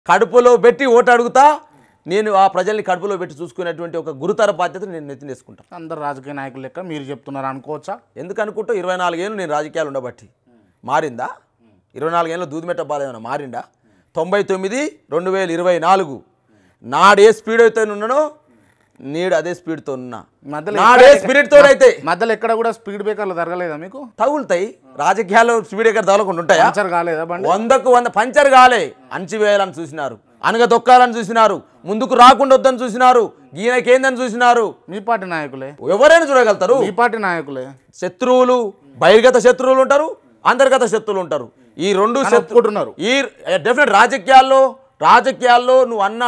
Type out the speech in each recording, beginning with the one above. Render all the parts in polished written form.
కడుపులో పెట్టి ఓటు అడుగుతా, నేను ఆ ప్రజల్ని కడుపులో పెట్టి చూసుకునేటువంటి ఒక గురుతర బాధ్యతను నేను నెత్తినేసుకుంటాను. అందరు రాజకీయ నాయకులు లెక్క మీరు చెప్తున్నారు అనుకోవచ్చా? ఎందుకు అనుకుంటూ 24 ఏళ్ళు నేను రాజకీయాలు ఉండబట్టి మారిందా? 24 ఏళ్ళు దూదిమెట్ట బాలేమన్నా మారిందా? 99 2024 నాడే స్పీడ్ అయితే ఉన్నానో నేడు అదే స్పీడ్తో ఉన్నా. నాడే స్పీడ్తో అయితే మధ్యలో ఎక్కడ కూడా స్పీడ్ బ్రేకర్లు జరగలేదా మీకు? తగులుతాయి. రాజకీయాల్లో స్పీడ్ బ్రేకర్ తగలకుండా ఉంటాయా? పంచర్ కాలేదా బండి? 100కు 100 పంచర్ కాలే. అణచివేయాలని చూసినారు, అనగదొక్కాలని చూసినారు, ముందుకు రాకుండా వద్దని చూసినారు, ఈయనకేందని చూసినారు. మీ పార్టీ నాయకులే. ఎవరైనా చూడగలుగుతారు. మీ పార్టీ నాయకులే. శత్రువులు, బహిర్గత శత్రువులు ఉంటారు, అంతర్గత శత్రువులు ఉంటారు. ఈ రెండు చెప్పుకుంటున్నారు. ఈ డెఫినెట్ రాజకీయాల్లో నువ్వు అన్న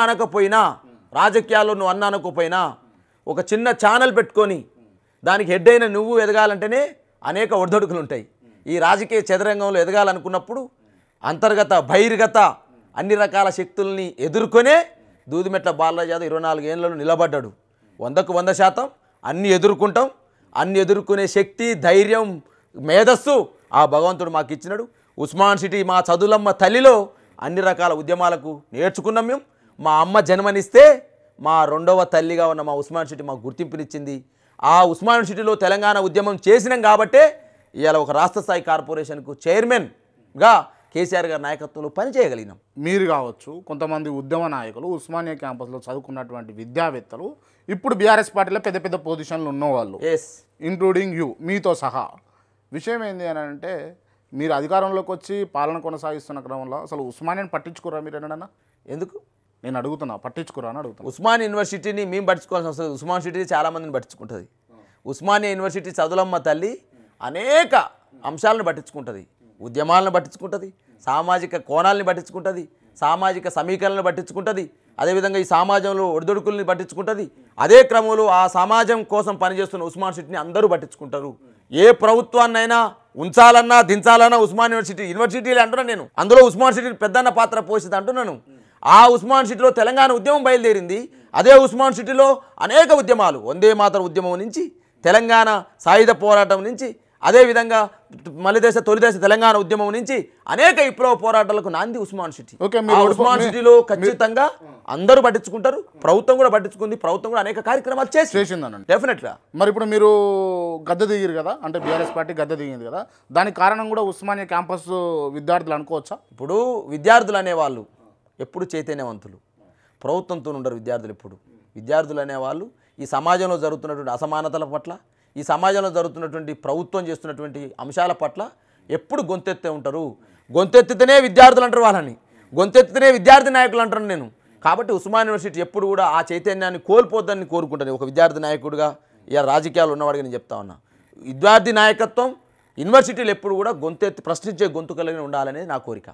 అనకపోయినా ఒక చిన్న ఛానల్ పెట్టుకొని దానికి హెడ్ అయిన నువ్వు ఎదగాలంటేనే అనేక ఒడిదొడుకులు ఉంటాయి. ఈ రాజకీయ చదరంగంలో ఎదగాలనుకున్నప్పుడు అంతర్గత బహిర్గత అన్ని రకాల శక్తుల్ని ఎదుర్కొనే దూదిమెట్ల బాలరాజు యాదవ్ 24 ఏళ్లలో నిలబడ్డాడు. 100కు 100% అన్ని ఎదుర్కొంటాం. అన్ని ఎదుర్కొనే శక్తి, ధైర్యం, మేధస్సు ఆ భగవంతుడు మాకు ఇచ్చినాడు. ఉస్మాన్ సిటీ మా చదువులమ్మ తల్లిలో అన్ని రకాల ఉద్యమాలకు నేర్చుకున్నాం మేము. మా అమ్మ జన్మనిస్తే మా రెండవ తల్లిగా ఉన్న మా ఉస్మాన్ సిటీ మాకు గుర్తింపునిచ్చింది. ఆ ఉస్మాన్ సిటీలో తెలంగాణ ఉద్యమం చేసినాం కాబట్టే ఇవాళ ఒక రాష్ట్ర స్థాయి కార్పొరేషన్కు చైర్మన్గా కేసీఆర్ గారి నాయకత్వంలో పనిచేయగలిగినాం. మీరు కావచ్చు, కొంతమంది ఉద్యమ నాయకులు, ఉస్మానియా క్యాంపస్లో చదువుకున్నటువంటి విద్యావేత్తలు ఇప్పుడు బీఆర్ఎస్ పార్టీలో పెద్ద పెద్ద పొజిషన్లు ఉన్నవాళ్ళు, ఇంక్లూడింగ్ యూ, మీతో సహా. విషయం ఏంటి అని అంటే, మీరు అధికారంలోకి వచ్చి పాలన కొనసాగిస్తున్న క్రమంలో అసలు ఉస్మానియాని పట్టించుకోరా మీరు ఏమన్నా? ఎందుకు నేను అడుగుతున్నా, పట్టించుకోరా అని అడుగుతున్నా. ఉస్మాన్ యూనివర్సిటీని మేము పట్టించుకోవాల్సిన అవసరం లేదు. ఉస్మాన్ సిటీ చాలామందిని పట్టించుకుంటుంది. ఉస్మానియా యూనివర్సిటీ చదువులమ్మ తల్లి అనేక అంశాలను పట్టించుకుంటుంది. ఉద్యమాలను పట్టించుకుంటుంది, సామాజిక కోణాలని పట్టించుకుంటుంది, సామాజిక సమీకరణలను పట్టించుకుంటుంది, అదేవిధంగా ఈ సమాజంలో ఒడిదొడుకుల్ని పట్టించుకుంటుంది. అదే క్రమంలో ఆ సమాజం కోసం పనిచేస్తున్న ఉస్మాన్ సిటీని అందరూ పట్టించుకుంటారు. ఏ ప్రభుత్వాన్నైనా ఉంచాలన్నా దించాలన్నా ఉస్మాన్ యూనివర్సిటీలే అంటున్నాను నేను. అందులో ఉస్మాన్ సిటీ పెద్దన్న పాత్ర పోషిత అంటున్నాను. ఆ ఉస్మాన్ సిటీలో తెలంగాణ ఉద్యమం బయలుదేరింది. అదే ఉస్మాన్ సిటీలో అనేక ఉద్యమాలు, వందే మాతర ఉద్యమం నుంచి, తెలంగాణ సాయుధ పోరాటం నుంచి, అదేవిధంగా తొలిదేశ తెలంగాణ ఉద్యమం నుంచి అనేక విప్లవ పోరాటాలకు నాంది ఉస్మాన్ సిటీ. ఉస్మాన్ సిటీలో ఖచ్చితంగా అందరూ పట్టించుకుంటారు. ప్రభుత్వం కూడా పట్టించుకుంది. ప్రభుత్వం కూడా అనేక కార్యక్రమాలు చేసిందనండి డెఫినెట్గా. మరి ఇప్పుడు మీరు గద్దె దిగిరు కదా, అంటే బీఆర్ఎస్ పార్టీ గద్దె దిగింది కదా, దానికి కారణం కూడా ఉస్మానియా క్యాంపస్ విద్యార్థులు అనుకోవచ్చా? ఇప్పుడు విద్యార్థులు అనేవాళ్ళు ఎప్పుడు చైతన్యవంతులు, ప్రభుత్వంతో ఉండరు విద్యార్థులు. ఎప్పుడు విద్యార్థులు అనేవాళ్ళు ఈ సమాజంలో జరుగుతున్నటువంటి అసమానతల పట్ల, ఈ సమాజంలో జరుగుతున్నటువంటి ప్రభుత్వం చేస్తున్నటువంటి అంశాల పట్ల ఎప్పుడు గొంతెత్తే ఉంటారు. గొంతెత్తితేనే విద్యార్థులు అంటారు, వాళ్ళని గొంతెత్తితేనే విద్యార్థి నాయకులు అంటారు నేను. కాబట్టి ఉస్మాన్ యూనివర్సిటీ ఎప్పుడు కూడా ఆ చైతన్యాన్ని కోల్పోద్దని కోరుకుంటాను. ఒక విద్యార్థి నాయకుడిగా, ఇలా రాజకీయాలు ఉన్నవాడిగా నేను చెప్తా ఉన్నా. విద్యార్థి నాయకత్వం యూనివర్సిటీలు ఎప్పుడు కూడా గొంతెత్తి ప్రశ్నించే గొంతు కలిగి ఉండాలనేది నా కోరిక.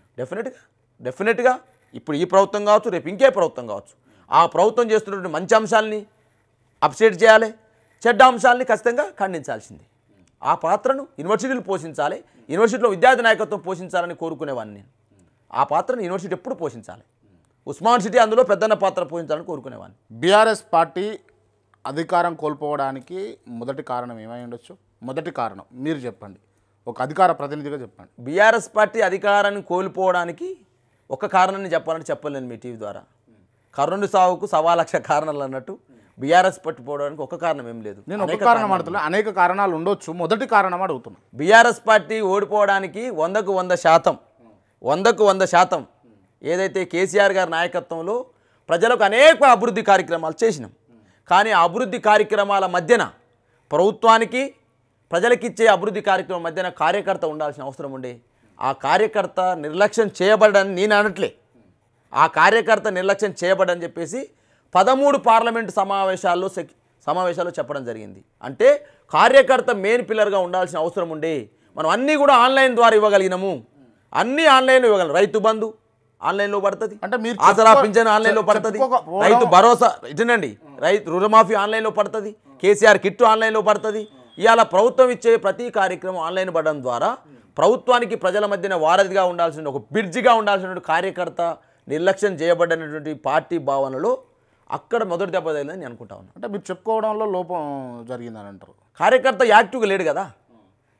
డెఫినెట్గా ఇప్పుడు ఈ ప్రభుత్వం కావచ్చు, రేపు ఇంకే ప్రభుత్వం కావచ్చు, ఆ ప్రభుత్వం చేస్తున్నటువంటి మంచి అంశాలని అప్రిషియేట్ చేయాలి, చెడ్డ అంశాలని ఖచ్చితంగా ఖండించాల్సింది. ఆ పాత్రను యూనివర్సిటీలు పోషించాలి, యూనివర్సిటీలో విద్యార్థి నాయకత్వం పోషించాలని కోరుకునేవాడిని నేను. ఆ పాత్రను యూనివర్సిటీ ఎప్పుడు పోషించాలి, ఉస్మాన్ సిటీ అందులో పెద్దన్న పాత్ర పోషించాలని కోరుకునేవాడిని. బీఆర్ఎస్ పార్టీ అధికారం కోల్పోవడానికి మొదటి కారణం ఏమై ఉండొచ్చు? మొదటి కారణం మీరు చెప్పండి, ఒక అధికార ప్రతినిధిగా చెప్పండి. బీఆర్ఎస్ పార్టీ అధికారాన్ని కోల్పోవడానికి ఒక కారణాన్ని చెప్పాలంటే చెప్పలేను మీ టీవీ ద్వారా. కర్ణుడి సావుకు 1,00,000 కారణాలు అన్నట్టు బీఆర్ఎస్ పట్టుకోవడానికి ఒక కారణం ఏం లేదు. నేను ఒక కారణం అడుగుతున్నా, అనేక కారణాలు ఉండొచ్చు, మొదటి కారణం అడుగుతున్నా. బీఆర్ఎస్ పార్టీ ఓడిపోవడానికి 100% ఏదైతే కేసీఆర్ గారి నాయకత్వంలో ప్రజలకు అనేక అభివృద్ధి కార్యక్రమాలు చేసినాం. కానీ ఆ అభివృద్ధి కార్యక్రమాల మధ్యన ప్రభుత్వానికి ప్రజలకిచ్చే అభివృద్ధి కార్యక్రమం మధ్యన కార్యకర్త ఉండాల్సిన అవసరం ఉండే. ఆ కార్యకర్త నిర్లక్ష్యం చేయబడని నేను అనట్లే, ఆ కార్యకర్త నిర్లక్ష్యం చేయబడని చెప్పేసి 13 పార్లమెంటు సమావేశాల్లో చెప్పడం జరిగింది. అంటే కార్యకర్త మెయిన్ పిల్లర్గా ఉండాల్సిన అవసరం ఉండే. మనం అన్నీ కూడా ఆన్లైన్ ద్వారా ఇవ్వగలిగినాము, అన్నీ ఆన్లైన్లో ఇవ్వగలం. రైతు బంధు ఆన్లైన్లో పడుతుంది, ఆసరా పింఛన్ ఆన్లైన్లో పడుతుంది, రైతు భరోసా ఇటనండి, రైతు రుణమాఫీ ఆన్లైన్లో పడుతుంది, కేసీఆర్ కిట్టు ఆన్లైన్లో పడుతుంది. ఇవాళ ప్రభుత్వం ఇచ్చే ప్రతి కార్యక్రమం ఆన్లైన్ పడడం ద్వారా ప్రభుత్వానికి ప్రజల మధ్యన వారధిగా ఉండాల్సిన, ఒక బ్రిడ్జిగా ఉండాల్సినటువంటి కార్యకర్త నిర్లక్ష్యం చేయబడినటువంటి పార్టీ భావనలో అక్కడ మొదటి దెబ్బ తగిలిందని నేను అనుకుంటా ఉన్నాను. అంటే మీరు చెప్పుకోవడంలో లోపం జరిగిందని అంటారు. కార్యకర్త యాక్టివ్గా లేడు కదా.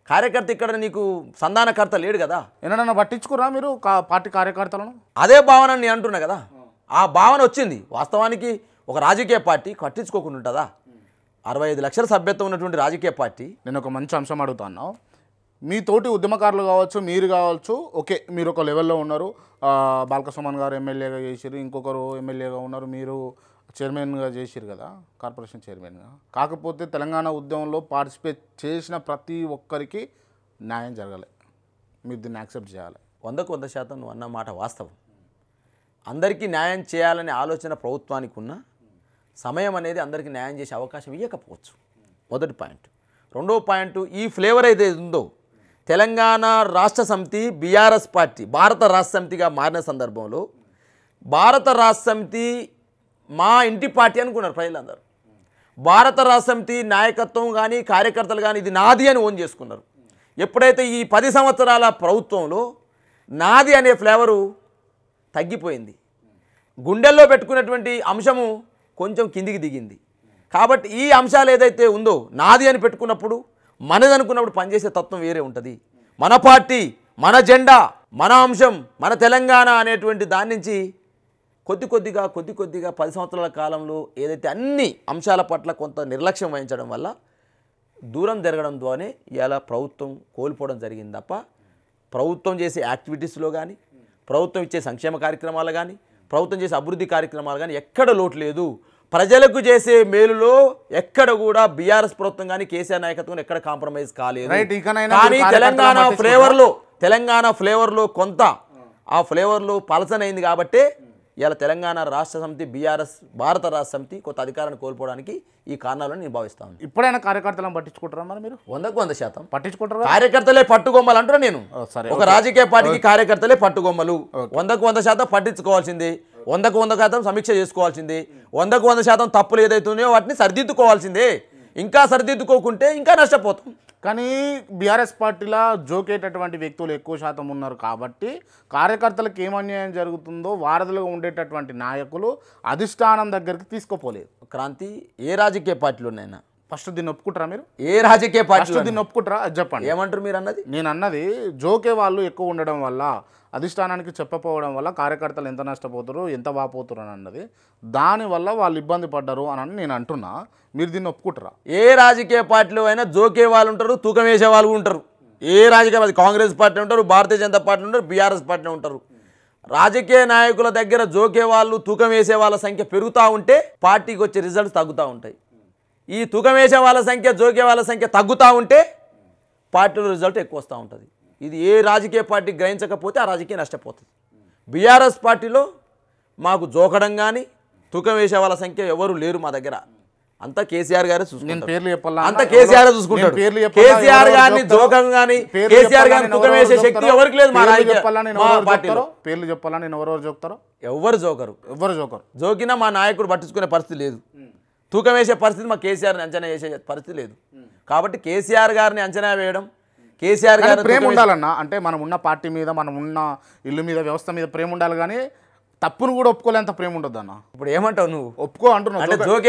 కార్యకర్త ఇక్కడ నీకు సంధానకర్త లేడు కదా. ఏమన్నా పట్టించుకురా మీరు పార్టీ కార్యకర్తలను? అదే భావన నేను అంటున్నా కదా, ఆ భావన వచ్చింది. వాస్తవానికి ఒక రాజకీయ పార్టీ పట్టించుకోకుండా ఉంటుందా? 65 లక్షల సభ్యత్వం ఉన్నటువంటి రాజకీయ పార్టీ. నేను ఒక మంచి అంశం అడుగుతాను. మీ తోటి ఉద్యమకారులు కావచ్చు, మీరు కావచ్చు, ఓకే మీరు ఒక లెవెల్లో ఉన్నారు. బాలకృష్ణ గారు ఎమ్మెల్యేగా చేసిరు, ఇంకొకరు ఎమ్మెల్యేగా ఉన్నారు, మీరు చైర్మన్గా చేసిరు కదా, కార్పొరేషన్ చైర్మన్గా. కాకపోతే తెలంగాణ ఉద్యమంలో పార్టిసిపేట్ చేసిన ప్రతి ఒక్కరికి న్యాయం జరగలే. మీరు దీన్ని యాక్సెప్ట్ చేయాలి. 100% నువ్వు అన్న మాట వాస్తవం. అందరికీ న్యాయం చేయాలనే ఆలోచన ప్రభుత్వానికి ఉన్న సమయం అనేది అందరికీ న్యాయం చేసే అవకాశం ఇవ్వకపోవచ్చు. మొదటి పాయింట్. రెండో పాయింట్, ఈ ఫ్లేవర్ అయితే ఉందో తెలంగాణ రాష్ట్ర సమితి బీఆర్ఎస్ పార్టీ భారత రాష్ట్ర సమితిగా మారిన సందర్భంలో భారత రాష్ట్ర సమితి మా ఇంటి పార్టీ అనుకున్నారు ప్రజలందరూ. భారత రాష్ట్ర సమితి నాయకత్వం కానీ కార్యకర్తలు కానీ ఇది నాది అని ఓన్ చేసుకున్నారు. ఎప్పుడైతే ఈ 10 సంవత్సరాల ప్రభుత్వంలో నాది అనే ఫ్లేవరు తగ్గిపోయింది, గుండెల్లో పెట్టుకున్నటువంటి అంశము కొంచెం కిందికి దిగింది. కాబట్టి ఈ అంశాలు ఏదైతే ఉందో నాది అని పెట్టుకున్నప్పుడు మనది అనుకున్నప్పుడు పనిచేసే తత్వం వేరే ఉంటుంది. మన పార్టీ, మన జెండా, మన అంశం, మన తెలంగాణ అనేటువంటి దాని నుంచి కొద్ది కొద్దిగా 10 సంవత్సరాల కాలంలో ఏదైతే అన్ని అంశాల పట్ల కొంత నిర్లక్ష్యం వహించడం వల్ల దూరం జరగడం ద్వారానే ఇలా ప్రభుత్వం కోల్పోవడం జరిగింది తప్ప ప్రభుత్వం చేసే యాక్టివిటీస్లో కానీ, ప్రభుత్వం ఇచ్చే సంక్షేమ కార్యక్రమాలు కానీ, ప్రభుత్వం చేసే అభివృద్ధి కార్యక్రమాలు కానీ ఎక్కడ లోటు లేదు. ప్రజలకు చేసే మేలులో ఎక్కడ కూడా బీఆర్ఎస్ ప్రభుత్వం కానీ కేసీఆర్ నాయకత్వం ఎక్కడ కాంప్రమైజ్ కాలేదు. కానీ తెలంగాణ ఫ్లేవర్లో కొంత ఆ ఫ్లేవర్లో పలసనైంది కాబట్టి ఇలా తెలంగాణ రాష్ట్ర సమితి బీఆర్ఎస్ భారత రాష్ట్ర సమితి కొత్త అధికారాన్ని కోల్పోవడానికి ఈ కారణాలను నేను భావిస్తాను. ఇప్పుడైనా కార్యకర్తలను పట్టించుకుంటారా మరి మీరు? 100% పట్టించుకుంటారా? కార్యకర్తలే పట్టుగొమ్మలు అంటారా? నేను ఒక రాజకీయ పార్టీకి కార్యకర్తలే పట్టుగొమ్మలు. 100% పట్టించుకోవాల్సింది, 100% సమీక్ష చేసుకోవాల్సింది, 100% తప్పులు ఏదైతే ఉన్నాయో వాటిని సరిదిద్దుకోవాల్సిందే. ఇంకా సరిదిద్దుకోకుంటే ఇంకా నష్టపోతాం. కానీ బీఆర్ఎస్ పార్టీలో జోకేటటువంటి వ్యక్తులు ఎక్కువ శాతం ఉన్నారు కాబట్టి కార్యకర్తలకు ఏం అన్యాయం జరుగుతుందో వారధులుగా ఉండేటటువంటి నాయకులు అధిష్టానం దగ్గరికి తీసుకోపోలేదు. క్రాంతి ఏ రాజకీయ పార్టీలు ఉన్నాయన్నా? ఫస్ట్ దీన్ని ఒప్పుకుంటారా మీరు? ఏ రాజకీయ పార్టీ దీన్ని ఒప్పుకుంటారా అది చెప్పండి. ఏమంటారు మీరు అన్నది? నేను అన్నది జోకే వాళ్ళు ఎక్కువ ఉండడం వల్ల, అధిష్టానానికి చెప్పపోవడం వల్ల కార్యకర్తలు ఎంత నష్టపోతారు, ఎంత వాపోతారు అని అన్నది, దానివల్ల వాళ్ళు ఇబ్బంది పడ్డారు అని నేను అంటున్నా. మీరు దీన్ని ఒప్పుకుంటారా? ఏ రాజకీయ పార్టీలో అయినా జోకే వాళ్ళు ఉంటారు, తూకం వేసే వాళ్ళు ఉంటారు. ఏ రాజకీయ పార్టీ, కాంగ్రెస్ పార్టీ ఉంటారు, భారతీయ జనతా పార్టీ ఉంటారు, బీఆర్ఎస్ పార్టీ ఉంటారు. రాజకీయ నాయకుల దగ్గర జోకే వాళ్ళు తూకం వేసే వాళ్ళ సంఖ్య పెరుగుతూ ఉంటే పార్టీకి వచ్చే రిజల్ట్స్ తగ్గుతూ ఉంటాయి. ఈ తూకం వేసే వాళ్ళ సంఖ్య, జోకే వాళ్ళ సంఖ్య తగ్గుతూ ఉంటే పార్టీలో రిజల్ట్ ఎక్కువ వస్తూ ఉంటుంది. ఇది ఏ రాజకీయ పార్టీ గ్రహించకపోతే ఆ రాజకీయం నష్టపోతుంది. బీఆర్ఎస్ పార్టీలో మాకు జోకడం కానీ తూకం వేసే వాళ్ళ సంఖ్య ఎవరు లేరు మా దగ్గర. అంతా కేసీఆర్ గారే చూసుకుంటారు. అంతా కేసీఆర్ చూసుకుంటారు. కేసీఆర్ గారిని జోకం కానీ కేసీఆర్ గారిని తూకం వేసే శక్తి ఎవరికి లేదు మా పార్టీలో. పేర్లు చెప్పాలా? నేను ఎవరెవరు జోకుతారో? ఎవరు జోకరు. జోకినా మా నాయకుడు పట్టించుకునే పరిస్థితి లేదు. తూకం వేసే పరిస్థితి మా కేసీఆర్ని అంచనా వేసే పరిస్థితి లేదు. కాబట్టి కేసీఆర్ గారిని అంచనా వేయడం, కేసీఆర్ గారు ప్రేమ ఉండాలన్నా. అంటే మనం ఉన్న పార్టీ మీద, మనం ఉన్న ఇల్లు మీద, వ్యవస్థ మీద ప్రేమ ఉండాలి. కానీ తప్పును కూడా ఒప్పుకోలేంత ప్రేమ ఉండదు అన్న. ఇప్పుడు ఏమంటావు నువ్వు? ఒప్పుకో అంటున్నావు.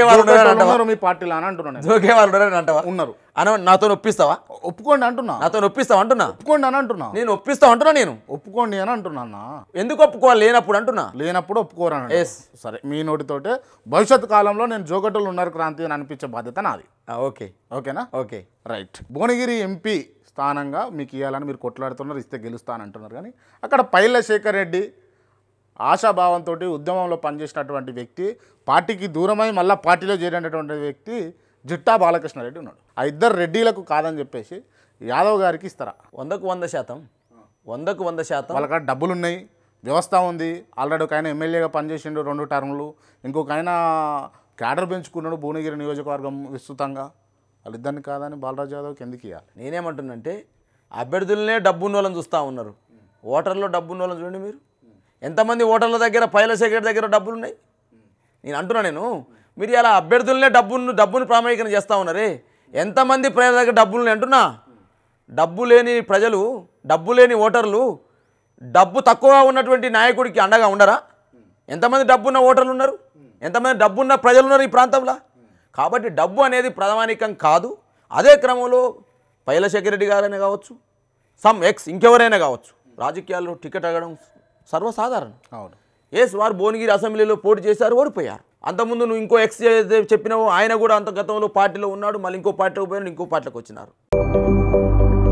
మీ పార్టీలో అని అంటున్నాను. జోకే వాళ్ళు అంటావా? ఉన్నారు అన్న. నాతో ఒప్పిస్తావా? ఒప్పుకోండి అంటున్నా. నాతో ఒప్పిస్తావా అంటున్నా? ఒప్పుకోండి అని అంటున్నా. నేను ఒప్పిస్తావు అంటున్నా. నేను ఒప్పుకోండి అని అంటున్నా. ఎందుకు ఒప్పుకోవాలి? లేనప్పుడు అంటున్నా. లేనప్పుడు ఒప్పుకోరా? సరే, మీ నోటితోటే భవిష్యత్ కాలంలో నేను జోగటోళ్ళు ఉన్నారు క్రాంతి అని అనిపించే బాధ్యత నాది. ఓకే, ఓకేనా? Okay, right. భువనగిరి ఎంపీ స్థానంగా మీకు ఇవ్వాలని మీరు కొట్లాడుతున్నారు, ఇస్తే గెలుస్తానంటున్నారు. కానీ అక్కడ పైల శేఖర్ రెడ్డి ఆశాభావంతో ఉద్యమంలో పనిచేసినటువంటి వ్యక్తి, పార్టీకి దూరమై మళ్ళీ పార్టీలో చేరినటువంటి వ్యక్తి జిట్టా బాలకృష్ణారెడ్డి ఉన్నాడు. ఆ ఇద్దరు రెడ్డిలకు కాదని చెప్పేసి యాదవ్ గారికి ఇస్తారా? 100% 100% వాళ్ళకి డబ్బులు ఉన్నాయి, వ్యవస్థ ఉంది. ఆల్రెడీ ఒక ఆయన ఎమ్మెల్యేగా పనిచేసిండు 2 టర్ములు, ఇంకొక ఆయన క్యాడర్ పెంచుకున్నాడు భువనగిరి నియోజకవర్గం విస్తృతంగా. వాళ్ళిద్దరిని కాదని బాలరాజు యాదవ్కి ఎందుకు ఇవ్వాలి? నేనేమంటున్నంటే అభ్యర్థులనే డబ్బున్న వాళ్ళని చూస్తూ ఉన్నారు. ఓటర్లో డబ్బున్న వాళ్ళని చూడండి. మీరు ఎంతమంది ఓటర్ల దగ్గర పైల శేఖర్ దగ్గర డబ్బులు ఉన్నాయి? నేను అంటున్నా. మీరు ఇలా అభ్యర్థులనే డబ్బును ప్రామాణికం చేస్తూ ఉన్నారే. ఎంతమంది ప్రజల దగ్గర డబ్బులు అంటున్నా. డబ్బు లేని ప్రజలు, డబ్బు లేని ఓటర్లు, డబ్బు తక్కువగా ఉన్నటువంటి నాయకుడికి అండగా ఉండరా? ఎంతమంది డబ్బున్న ఓటర్లు ఉన్నారు? ఎంతమంది డబ్బున్న ప్రజలు ఉన్నారు ఈ ప్రాంతంలో? కాబట్టి డబ్బు అనేది ప్రామాణికం కాదు. అదే క్రమంలో పైలశేఖర్ రెడ్డి గారైనా కావచ్చు, సమ్ ఎక్స్ ఇంకెవరైనా కావచ్చు, రాజకీయాల్లో టికెట్ అడగడం సర్వసాధారణం. అవును. వారు భువనగిరి అసెంబ్లీలో పోటీ చేశారు, ఓడిపోయారు. అంతకుముందు నువ్వు ఇంకో ఎక్స్ చెప్పినావు, ఆయన కూడా అంత గతంలో పార్టీలో ఉన్నాడు, మళ్ళీ ఇంకో పార్టీలోకి పోయినాడు, ఇంకో పార్టీలోకి వచ్చినారు.